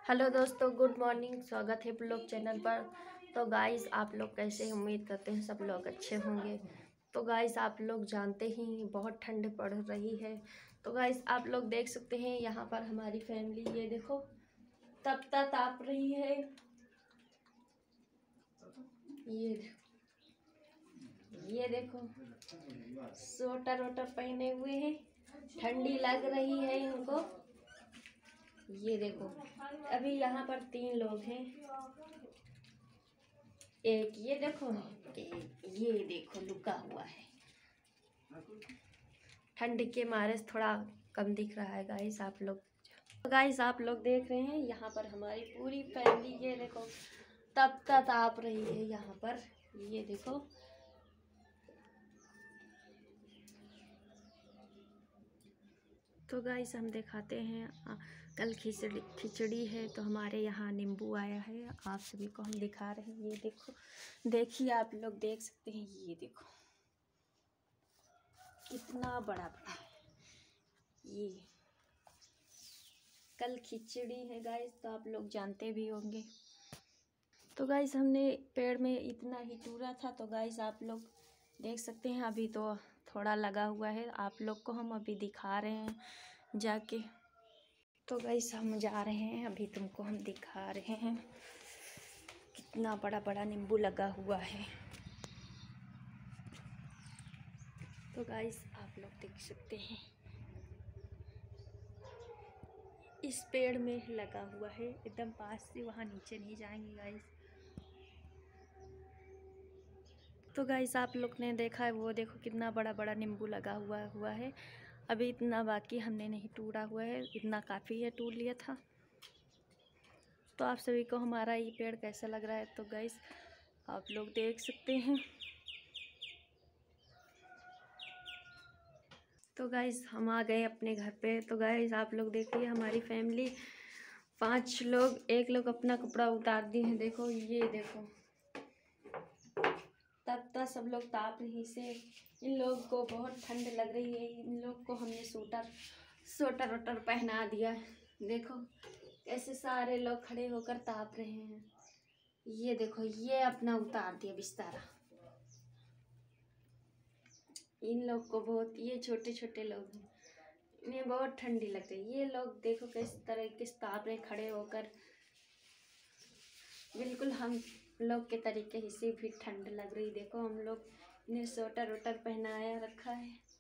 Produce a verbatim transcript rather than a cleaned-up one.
Hello दोस्तों, good morning. स्वागत है ब्लॉग चैनल पर। तो गाइस, आप लोग कैसे हैं? उम्मीद करते हैं सब लोग अच्छे होंगे। तो गाइस, आप लोग जानते ही बहुत ठंड पड़ रही है। तो गाइस, आप लोग देख सकते हैं यहाँ पर हमारी फैमिली, ये देखो तपता ताप रही है। ये ये देखो स्वेटर वोटर पहने हुए हैं, ठंडी लग रही है इनको। ये देखो अभी यहाँ पर तीन लोग हैं। एक ये देखो, एक ये देखो लुका हुआ है। ठंड के मारे थोड़ा कम दिख रहा है गाइस आप लोग। तो गाइस, आप लोग देख रहे हैं यहाँ पर हमारी पूरी फैमिली, ये देखो तपता ताप रही है यहाँ पर। ये देखो तो गाइस, हम दिखाते हैं आ, कल खिचड़ी खिचड़ी है तो हमारे यहाँ नींबू आया है। आप सभी को हम दिखा रहे हैं। ये देखो, देखिए आप लोग देख सकते हैं। ये देखो कितना बड़ा बड़ा है। ये कल खिचड़ी है गाइस, तो आप लोग जानते भी होंगे। तो गाइस, हमने पेड़ में इतना ही टूरा था। तो गाइस, आप लोग देख सकते हैं अभी तो थोड़ा लगा हुआ है। आप लोग को हम अभी दिखा रहे हैं जाके। तो गाइस, हम जा रहे हैं अभी, तुमको हम दिखा रहे हैं कितना बड़ा बड़ा नींबू लगा हुआ है। तो गाइस, आप लोग देख सकते हैं इस पेड़ में लगा हुआ है, एकदम पास से, वहाँ नीचे नहीं जाएंगे गाइस। तो गाइस, आप लोग ने देखा है, वो देखो कितना बड़ा बड़ा नींबू लगा हुआ हुआ है। अभी इतना बाकी हमने नहीं टूरा हुआ है, इतना काफ़ी है, टूर लिया था। तो आप सभी को हमारा ये पेड़ कैसा लग रहा है? तो गाइस, आप लोग देख सकते हैं। तो गाइस, हम आ गए अपने घर पे। तो गाइस, आप लोग देखिए हमारी फैमिली पांच लोग, एक लोग अपना कपड़ा उतार दिए हैं। देखो ये देखो तब तक सब लोग ताप रही से। इन लोग को बहुत ठंड लग रही है। इन लोग को हमने स्वेटर स्वेटर वोटर पहना दिया। देखो कैसे सारे लोग खड़े होकर ताप रहे हैं। ये देखो, ये अपना उतार दिया बिस्तारा। इन लोग को बहुत, ये छोटे छोटे लोग हैं, इन्हें बहुत ठंडी लग रही है। ये लोग देखो किस तरह किस ताप रहे खड़े होकर। बिल्कुल हम लोग के तरीके से भी ठंड लग रही। देखो हम लोग ने स्वेटर वोटर पहनाया रखा है।